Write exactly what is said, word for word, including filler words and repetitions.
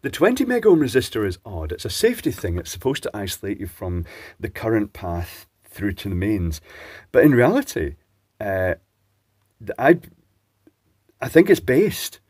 The twenty mega ohm resistor is odd. It's a safety thing. It's supposed to isolate you from the current path through to the mains. But in reality, uh, I, I think it's based